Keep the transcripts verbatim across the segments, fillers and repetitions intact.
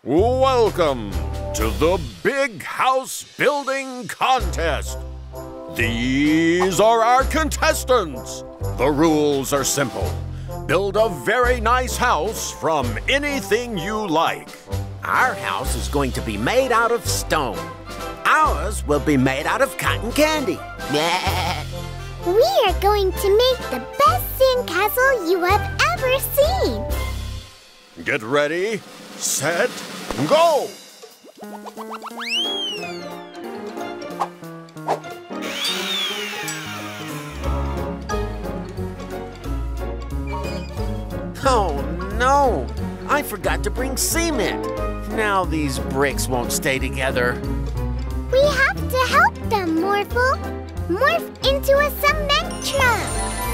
Welcome to the Big House Building Contest. These are our contestants. The rules are simple. Build a very nice house from anything you like. Our house is going to be made out of stone. Ours will be made out of cotton candy. We are going to make the best sandcastle you have ever seen. Get ready, set, go! Oh, no! I forgot to bring cement. Now these bricks won't stay together. We have to help them, Morphle. Morph into a cement truck.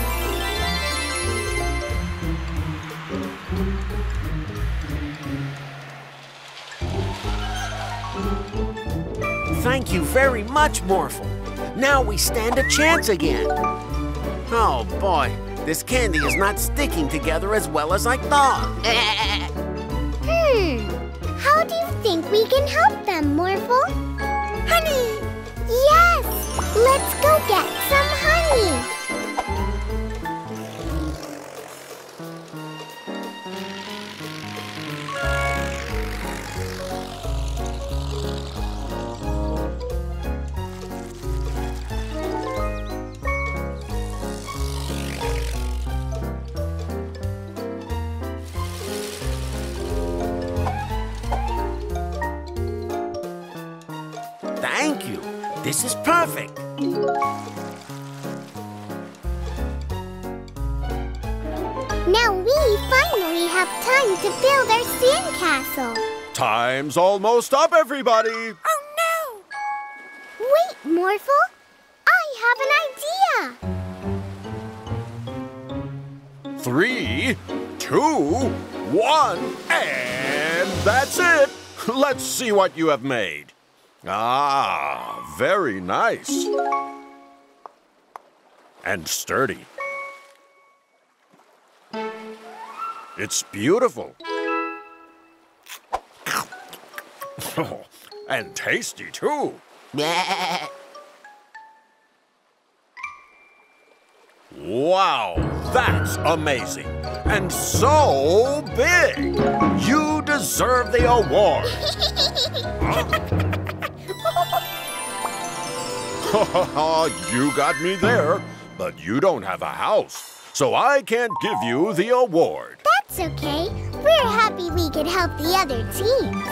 Thank you very much, Morphle. Now we stand a chance again. Oh, boy. This candy is not sticking together as well as I thought. Hmm. How do you think we can help them, Morphle? Honey! Yes! Let's go get some honey! Thank you. This is perfect. Now we finally have time to build our sandcastle. Time's almost up, everybody. Oh, no! Wait, Morphle. I have an idea. Three, two, one, and that's it. Let's see what you have made. Ah, very nice. And sturdy. It's beautiful. And tasty, too. Wow, that's amazing. And so big. You deserve the award. You got me there, but you don't have a house, so I can't give you the award. That's okay. We're happy we could help the other teams.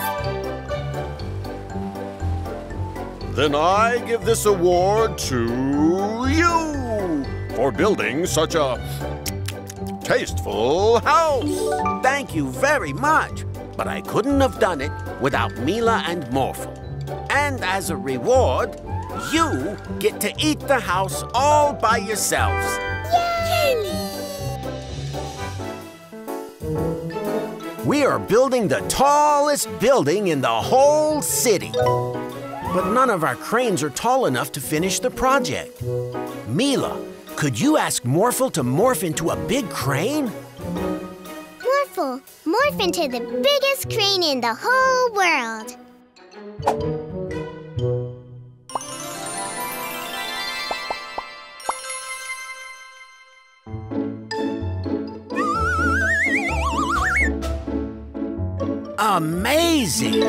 Then I give this award to you for building such a tasteful house. Thank you very much. But I couldn't have done it without Mila and Morphle. And as a reward, you get to eat the house all by yourselves. Yay! We are building the tallest building in the whole city. But none of our cranes are tall enough to finish the project. Mila, could you ask Morphle to morph into a big crane? Morphle, morph into the biggest crane in the whole world. Amazing!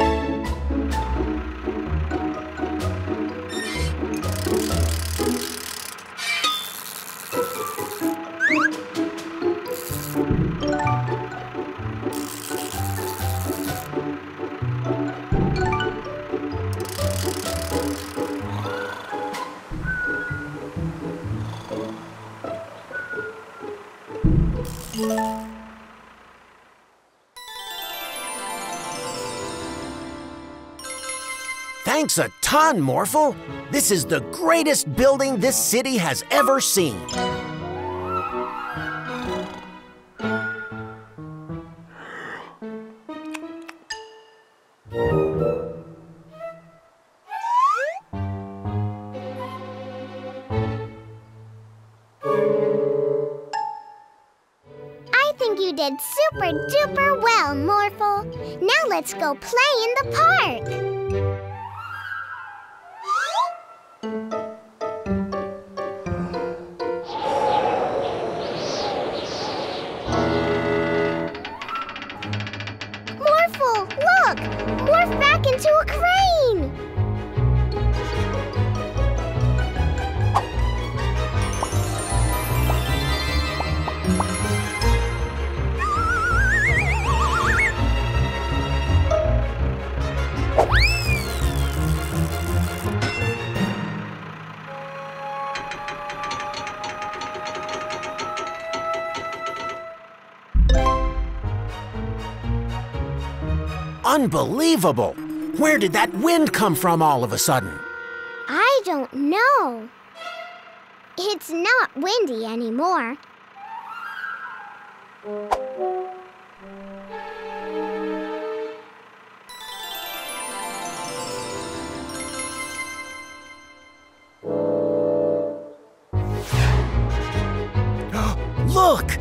Thanks a ton, Morphle. This is the greatest building this city has ever seen. did super duper well, Morphle. Now let's go play in the park. Morphle, look! Morph back into a crane! Unbelievable! Where did that wind come from all of a sudden? I don't know. It's not windy anymore. Look!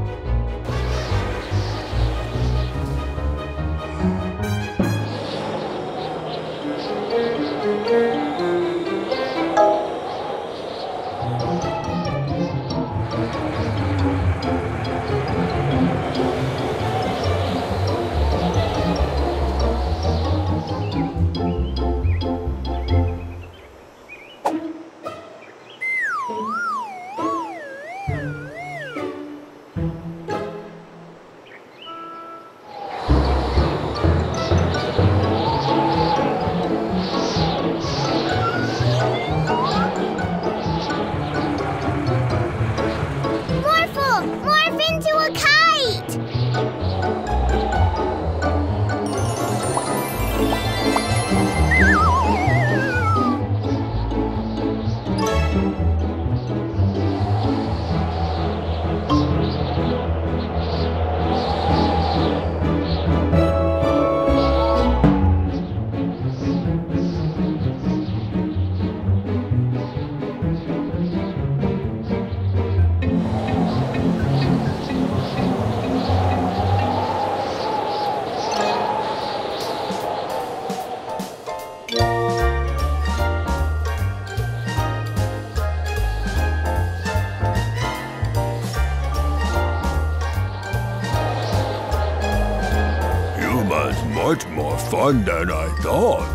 Much more fun than I thought.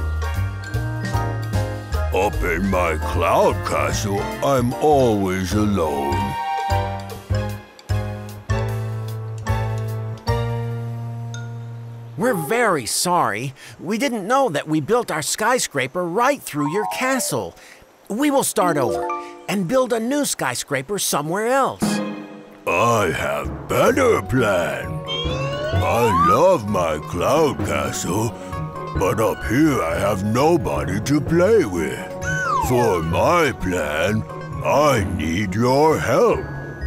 Up in my cloud castle, I'm always alone. We're very sorry. We didn't know that we built our skyscraper right through your castle. We will start over and build a new skyscraper somewhere else. I have better plan. I love my cloud castle, but up here I have nobody to play with. For my plan, I need your help.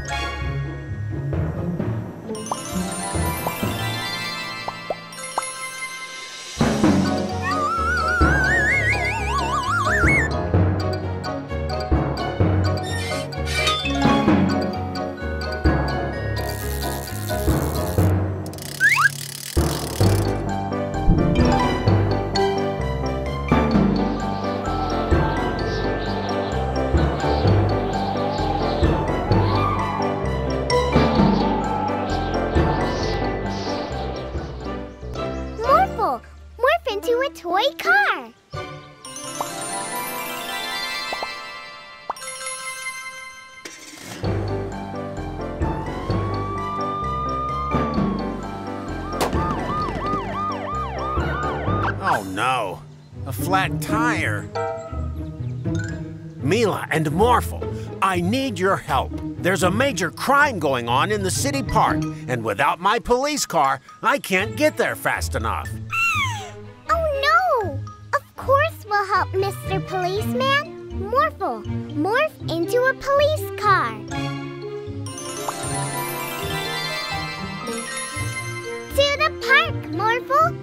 Into a toy car. Oh no, a flat tire. Mila and Morphle, I need your help. There's a major crime going on in the city park, and without my police car, I can't get there fast enough. Of course we'll help, Mister Policeman. Morphle, morph into a police car. To the park, Morphle.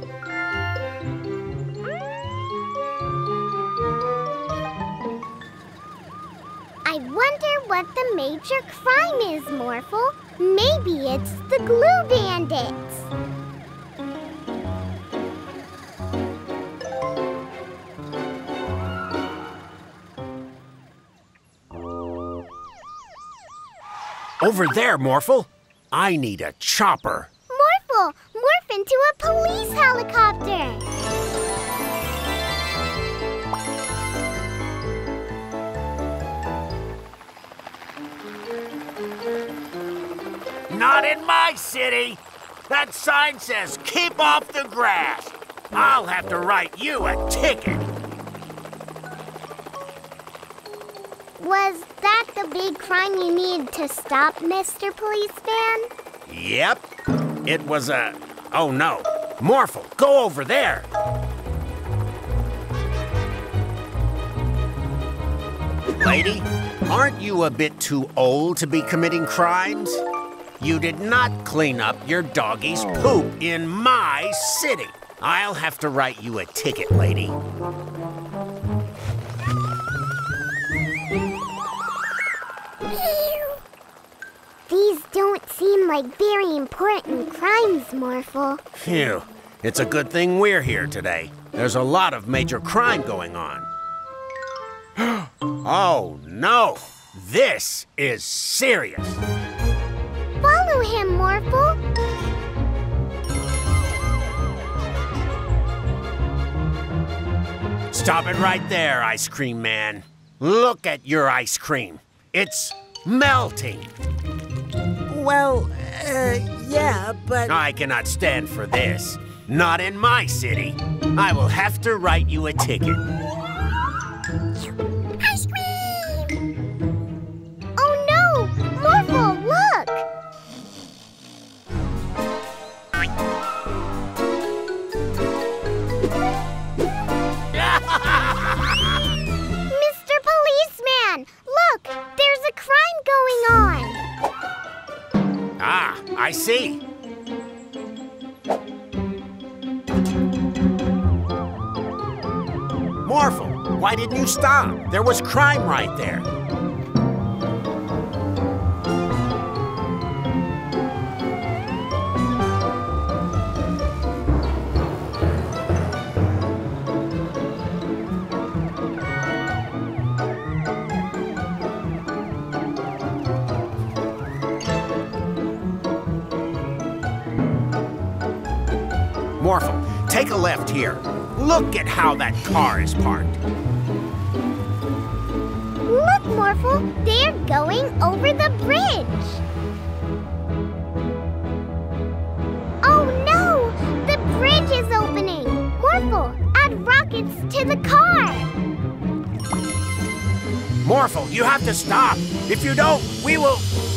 I wonder what the major crime is, Morphle. Maybe it's the glue bandits. Over there, Morphle. I need a chopper. Morphle, morph into a police helicopter. Not in my city. That sign says, keep off the grass. I'll have to write you a ticket. Was that the big crime you needed to stop, Mister Policeman? Yep. It was a... Oh, no. Morphle, go over there. Lady, aren't you a bit too old to be committing crimes? You did not clean up your doggy's poop in my city. I'll have to write you a ticket, lady. These don't seem like very important crimes, Morphle. Phew. It's a good thing we're here today. There's a lot of major crime going on. Oh, no. This is serious. Follow him, Morphle. Stop it right there, Ice Cream Man. Look at your ice cream. It's melting. Well, uh, yeah, but... I cannot stand for this. Not in my city. I will have to write you a ticket. Ice cream! Oh no! Morphle, look! Mister Policeman, look! There's a crime going on! Ah, I see. Morphle, why didn't you stop? There was crime right there. Morphle, take a left here. Look at how that car is parked. Look, Morphle, they're going over the bridge. Oh no! The bridge is opening! Morphle, add rockets to the car! Morphle, you have to stop. If you don't, we will...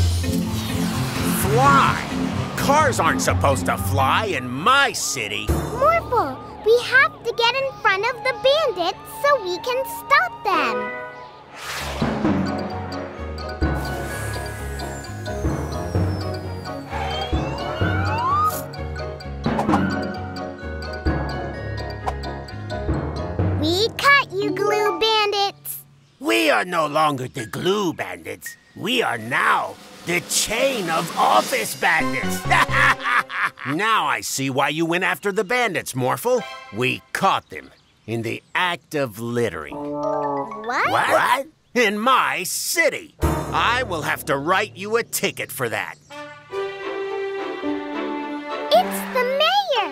fly. Cars aren't supposed to fly in my city. Morphle, we have to get in front of the bandits so we can stop them. We caught you, glue bandits. We are no longer the glue bandits. We are now the chain of office bandits. Now I see why you went after the bandits, Morphle. We caught them in the act of littering. What? What? In my city. I will have to write you a ticket for that. It's the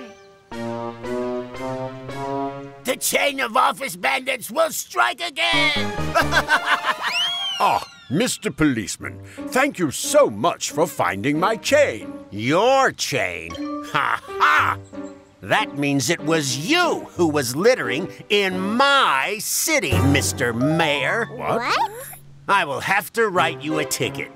mayor. The chain of office bandits will strike again. Ah, Mister Policeman, thank you so much for finding my chain. Your chain? Ha ha! That means it was you who was littering in my city, Mister Mayor. What? What? I will have to write you a ticket.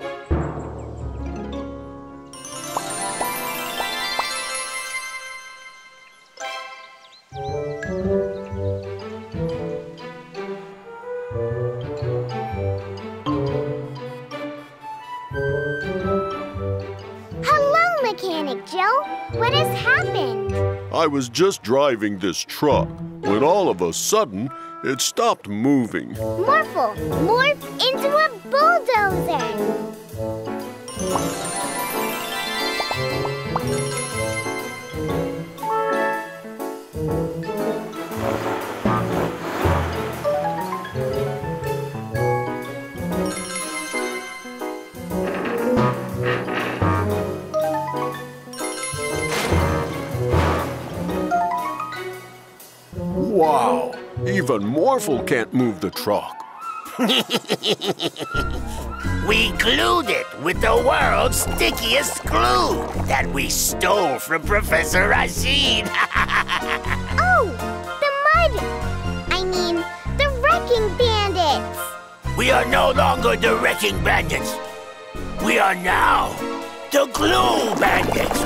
Mechanic Joe, what has happened? I was just driving this truck when all of a sudden it stopped moving. Morphle, morph into a bulldozer. Wow, even Morphle can't move the truck. We glued it with the world's stickiest glue that we stole from Professor Rashid. Oh, the mud! I mean, the wrecking bandits! We are no longer the wrecking bandits. We are now the glue bandits.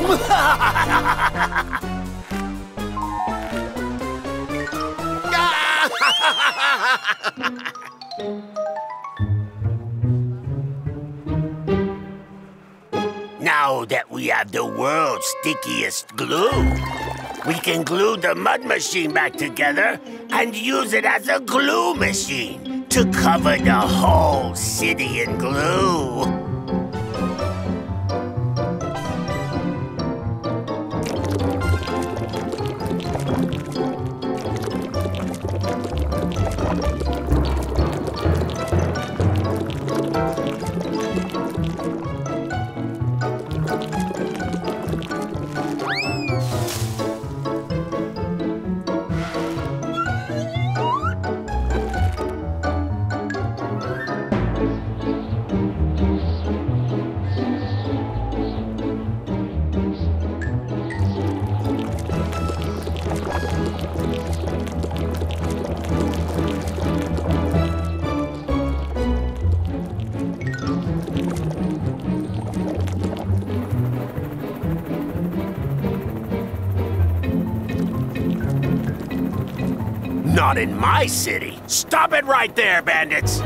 Now that we have the world's stickiest glue, we can glue the mud machine back together and use it as a glue machine to cover the whole city in glue. Not in my city. Stop it right there, bandits.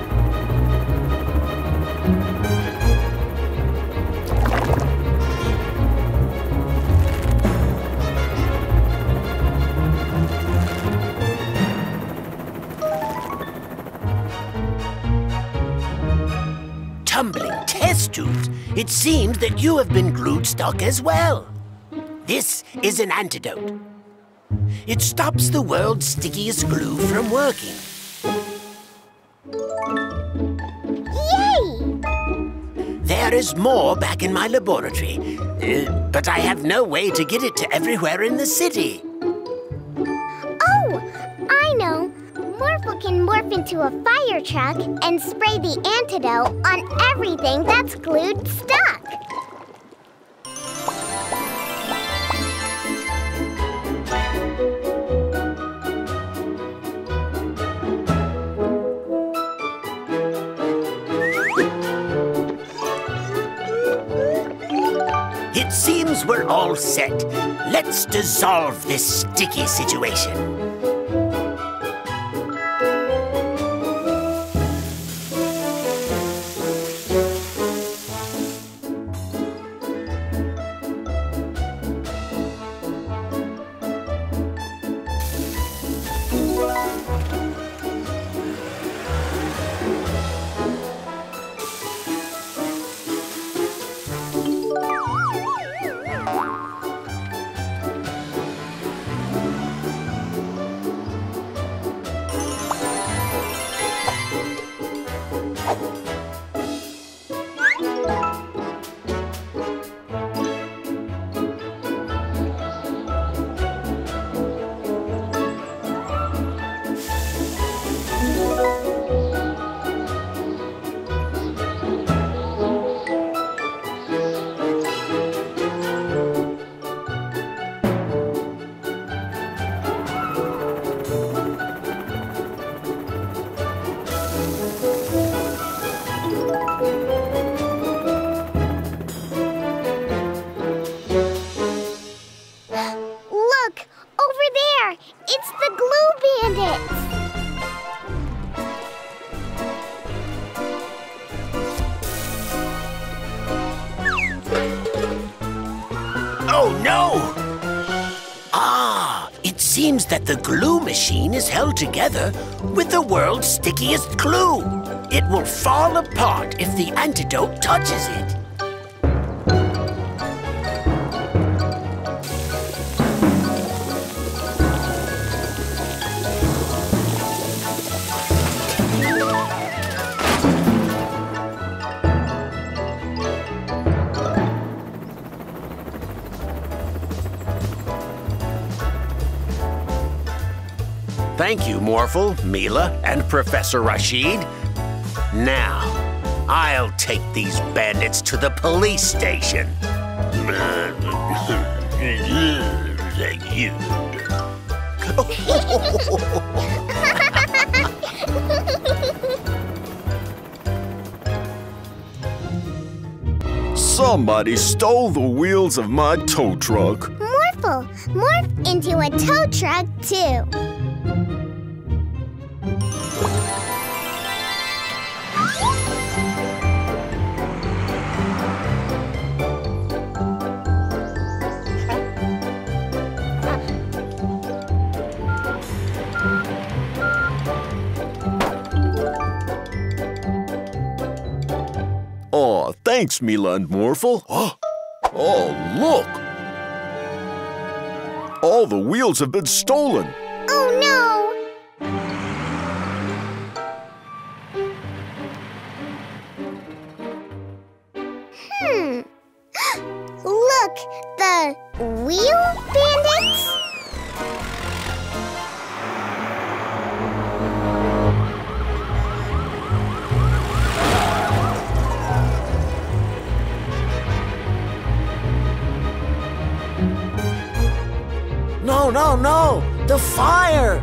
Tumbling test tubes. It seems that you have been glued stuck as well. This is an antidote. It stops the world's stickiest glue from working. Yay! There is more back in my laboratory, uh, but I have no way to get it to everywhere in the city. Oh, I know. Morphle can morph into a fire truck and spray the antidote on everything that's glued stuck. It seems we're all set. Let's dissolve this sticky situation. Oh, no! Ah, it seems that the glue machine is held together with the world's stickiest glue. It will fall apart if the antidote touches it. Thank you, Morphle, Mila, and Professor Rashid. Now, I'll take these bandits to the police station. Thank you. Somebody stole the wheels of my tow truck. Morphle, morph into a tow truck, too. Aw, thanks, Mila and Morphle. Oh, look! All the wheels have been stolen. Oh, no! Hmm. Look, the wheel bandits? No, no, no! The fire!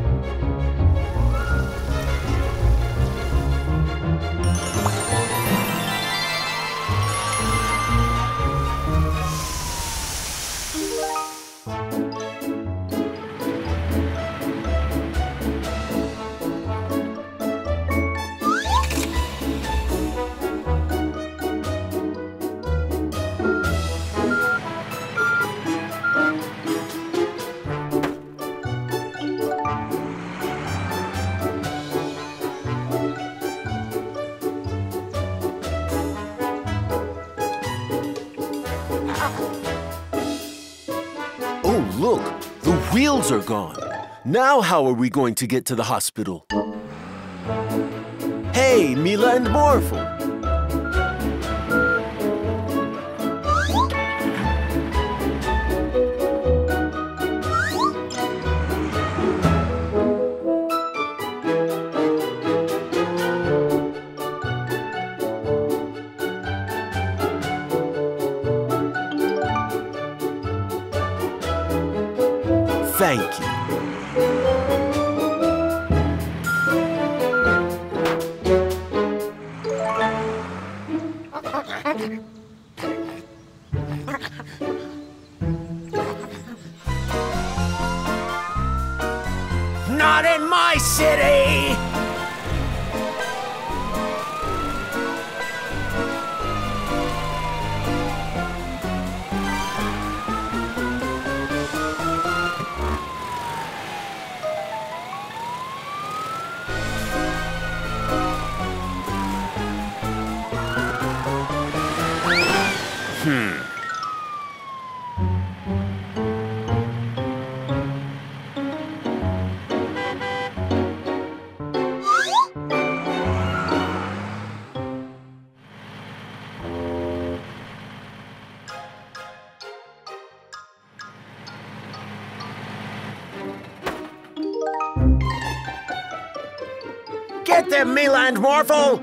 Oh, look, the wheels are gone. Now how are we going to get to the hospital? Hey, Mila and Morphle. Thank you. Not in my city! Hmm. Get them, Mila and Morphle!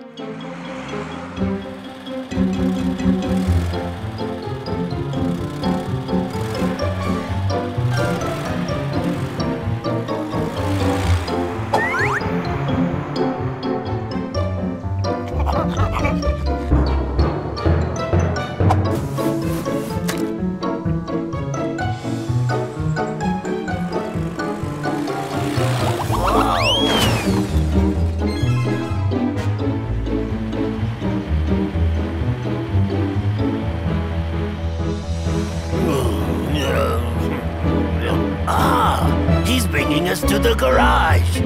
Ah, he's bringing us to the garage.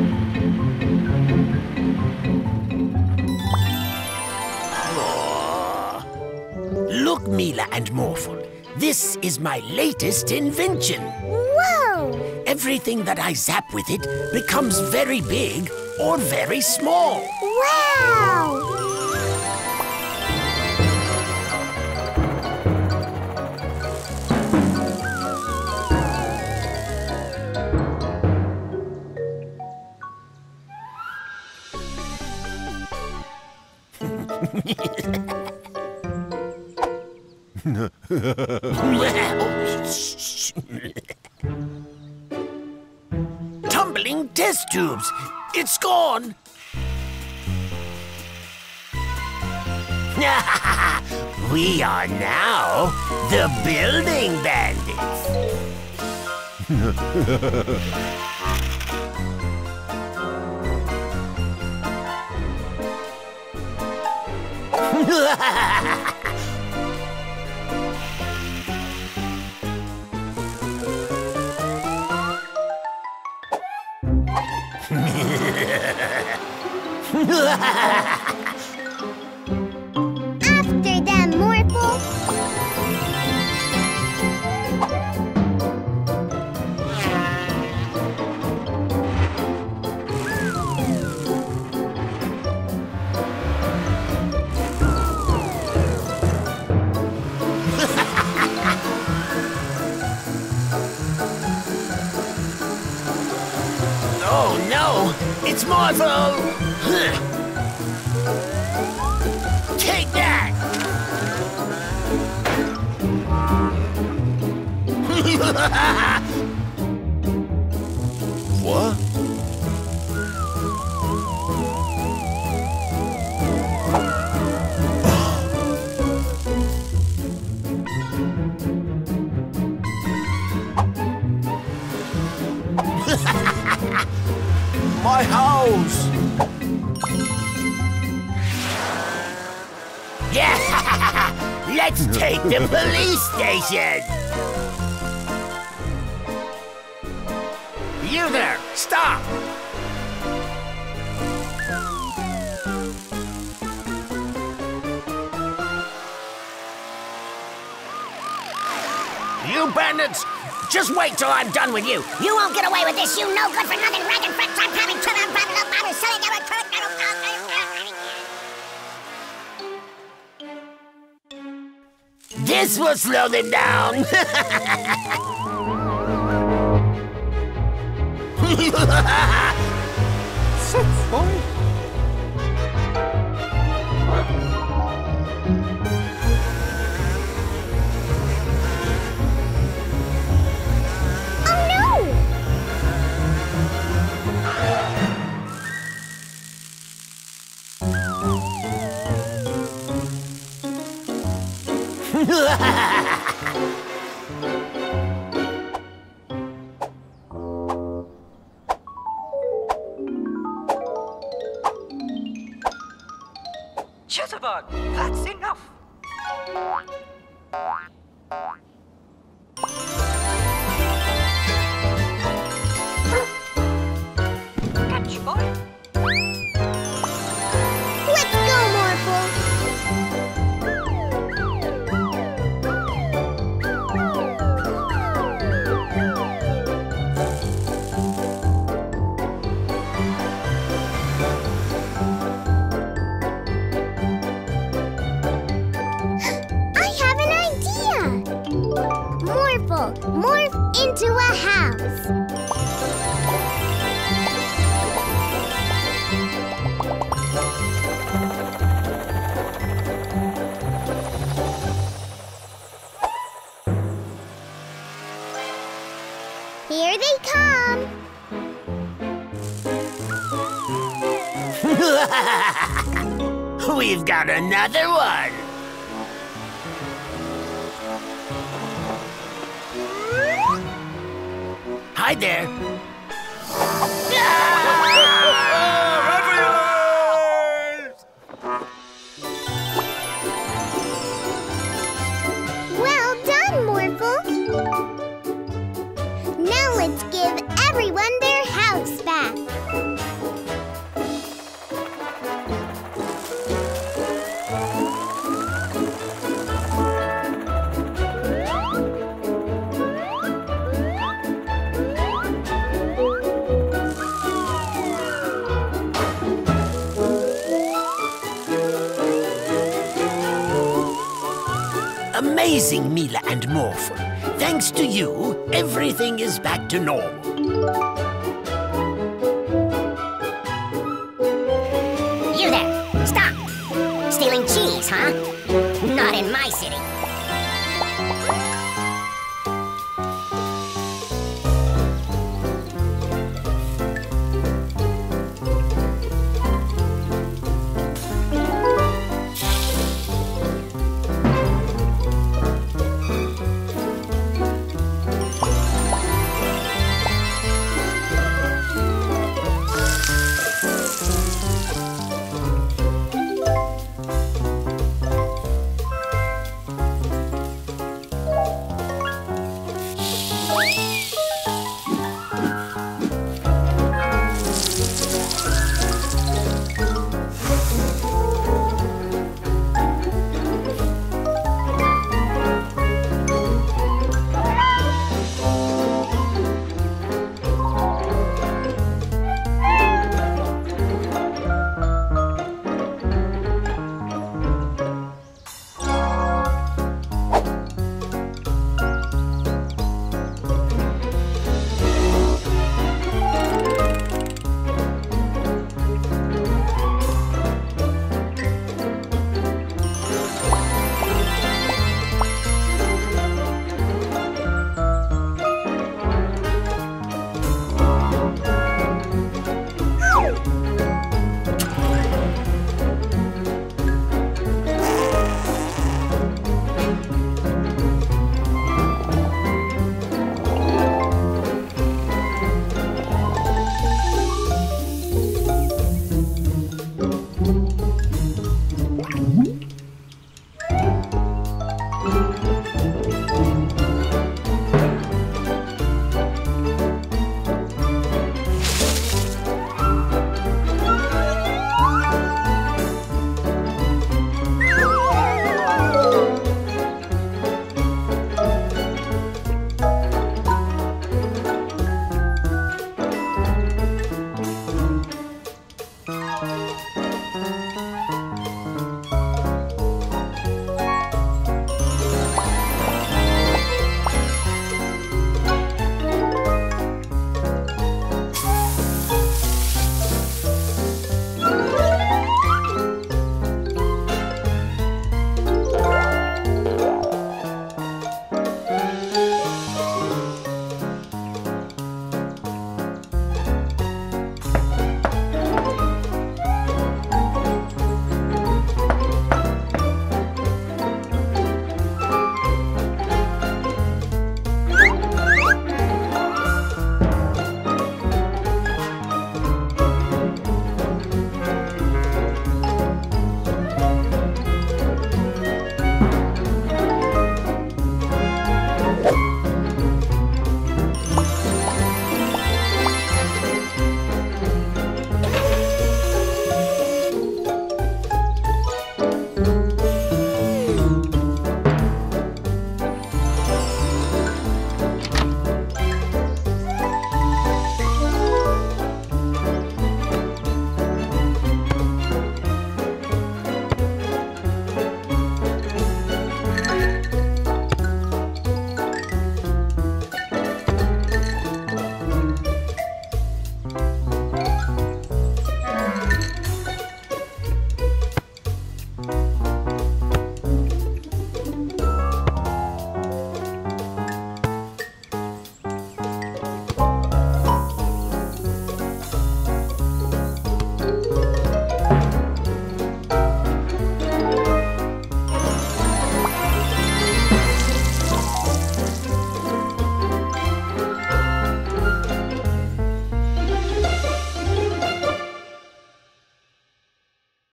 Look, Mila and Morphle. This is my latest invention. Whoa! Everything that I zap with it becomes very big or very small. Wow! Tumbling test tubes. It's gone. We are now the Building Bandits. After them, Morphle. Oh no! It's Morphle! Take that! What? My house! Yeah! Let's take the police station! You there! Stop! You bandits! Just wait till I'm done with you! You won't get away with this, you no good for nothing ragged fricks. I'm coming to them. This will slow them down! Jitterbug, that's enough. Catch, boy. Let's go, Morphle. Morph into a house. Here they come. We've got another one. Hi there. Well done, Morphle. Now let's give everyone their house back. Amazing, Mila and Morphle. Thanks to you, everything is back to normal. You there, stop! Stealing cheap huh? Not in my city.